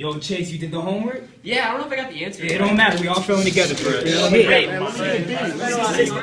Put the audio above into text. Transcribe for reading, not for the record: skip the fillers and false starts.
Yo, Chase, you did the homework? Yeah, I don't know if I got the answer. It don't matter. We all fell in together for it. Hey,